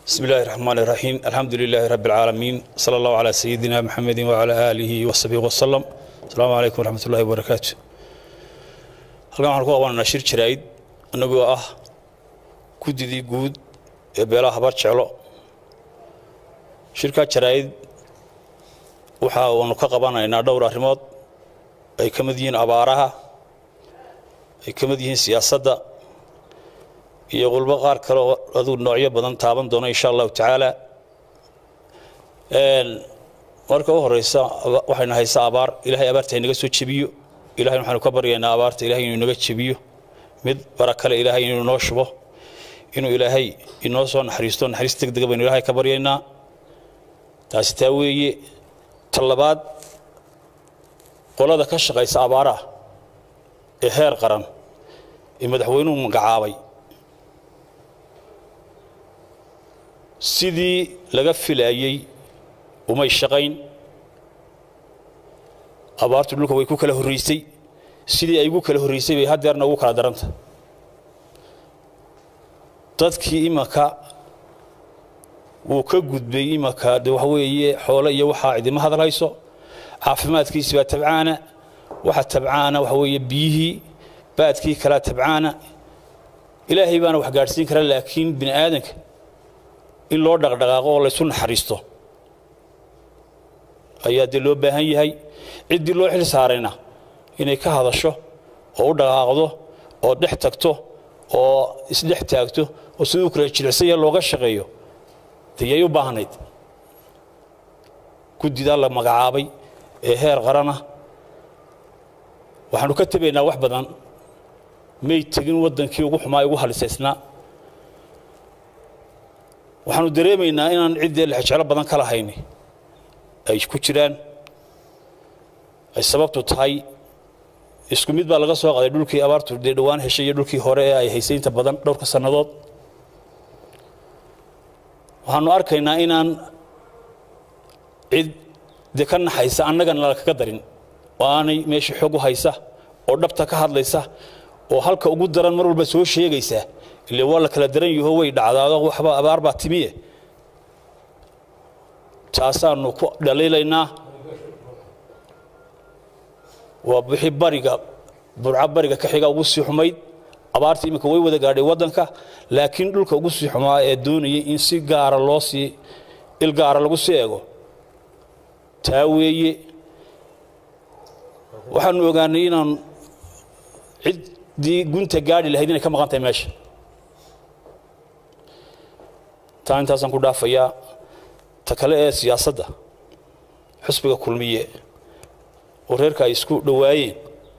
بسم الله الرحمن الرحيم الحمد لله رب العالمين صلى الله على سيدنا محمد وعلى آله وصحبه وسلم السلام عليكم ورحمة الله وبركاته halkan waxaan ku qabanaa shir jirayd anagoo ah gudidii guud ee beelaha habar jeclo shirka jirayd waxa uu ka qabanaynaa dhowr arrimood ay ka mid yihiin abaaraha ay ka mid yihiin siyaasadda iyo qulba qaar kale oo adu noocyo badan taaban doona insha Allah taala marka ugu horeysa waxayna haysaa abaar ilaahay abaarta inaga soo jabiyo ilaahay waxaanu ka baryaynaa abaarta ilaahay inuu inaga jabiyo mid barakale ilaahay inuu noo shubo inuu ilaahay inoo soo naxariisto naxariis degdeg ah ilaahay ka baryaynaa taasi taa weeye talabaad qolada ka shaqeysa abaaraha ee heer qaran ee madaxweynuhu magacaabay sidii laga filayay umay shaqayn abaartu dhulka way ku kala horeysay sidii ay ugu kala horeysay bay hadeerna ugu kala daranta dadkii imaka uu ka gudbay imaka wax weeye xoolo iyo waxa idima hadal hayso caafimaadkiisa baa tabcaana waxa tabcaana wax weeye biyihii baadkii kala tabcaana ilaahay baana wax gaarsiin kara laakiin bini aadanka in loo dhaqdhaqaaqo oo la isku naxariisto ayaa loo baahan yahay cidii loo xil saarayna inay ka hadasho oo u dhaqaaqdo oo dhex tagto oo isdhex taagto oo sidoo kale jilicsan looga shaqeeyo tayay u baahnayd gudida la magacaabay ee heer qarana waxaanu ka tabeynaa wax badan may tagin wadankii ugu xumaa ugu halisaysnaa waxaanu dareemaynaa inaan cid la jecel badan kala hayni ay ku jiraan ay sababtu tahay isku mid baa laga soo qaday dhulkii abaartu dhawaan heshay iyo dhulkii hore ee ay haysaynta badan dhowrka sanadood waxaanu arkaynaa inaan cid dekan haysa annagana la kaga darin waanay meesha xog u haysa oo dhabta ka hadlaysa oo halka ugu daran mar walba soo sheegaysa ilaa wala kala daran yahay way dhacdaado waxba abaar baa timiye taasaanu ku dhaliilaynaa waa bixi bariga burca bariga ka xiga ugu sii xumayd abaartii imika way wada gaadhay wadanka laakiin dhulka ugu sii xumaa ee doonayay in si gaar ah loo sii il gaar ah lagu sii eego taa weeye waxaanu ogaanay inaan ciddii gunta gaadhi lahayd inay ka maqan tahay meesha taantaasaan ku dhaafayaa ta kale ee siyaasadda xisbiga kulmiye oo reerka ay isku dhawaayeen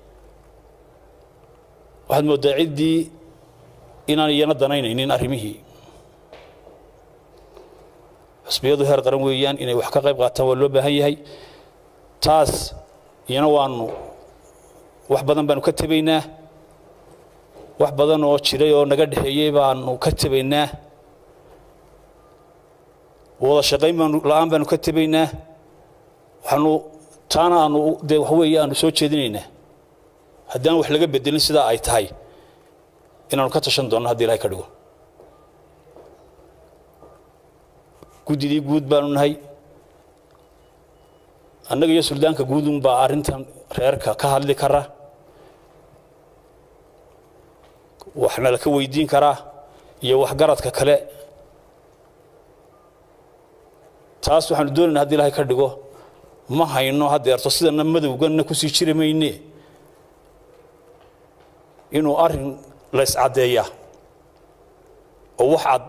waxaad moodaa ciddii inaan iyana danaynaynin arrimihii xisbiyadu heer qaran weeyaan inay wax ka qayb qaataan waa loo baahan yahay taas iyana waanu wax badan baanu ka tabaynaa wax badan oo jiray oo naga dhaxeeyay baanu ka tabaynaa wada shaqayn la'aan baanu ka tabaynaa waxaanu taana aanu wax weeye aanu soo jeedinaynaa haddaan wax laga bedelin sida ay tahay inaanu ka tashan doono haddii Ilaahay ka dhigo gudidii guud baanu nahay annaga iyo suldaanka guudun baa arintan reerka ka hadli kara waxna la ka weydiin karaa iyo wax garadka kale taas waxaanu doonaynaa haddii Ilaahay ka dhigo ma hayno hadeerto sidana madowgana ku sii jiramayne inuu arin la iscadeeya oo wax cad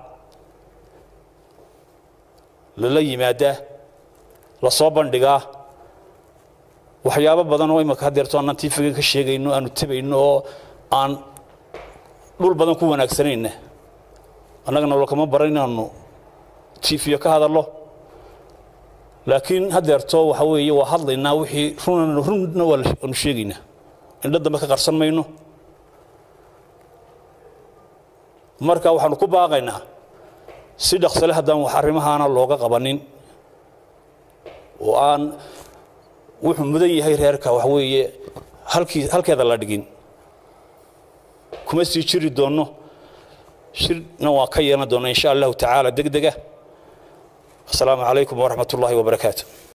la yimaada la soo bandhiga waxyaabo badan oo imaka hadeerto aan tiifiga ka sheegayno aanu tabayno oo aan dhul badan ku wanaagsanayna annagana wala kama baraynaano tiifiga ka hadalo laakiin hadeerto waxa weeye waa hadlaynaa wixii runna waanu sheegaynaa indha dambe ka qarsan mayno marka waxaanu ku baaqaynaa si dhaqso leh haddaan wax arrimahaana looga qabanin oo aan wuxuu mudan yahay reerka wax weeye halkeeda la dhigin kuma sii jiri doono shirna waa ka yeelan doonaa insha Allah ta'ala degdega. Assalaamu alaykum wa rahmatullahi wa barakaatuh.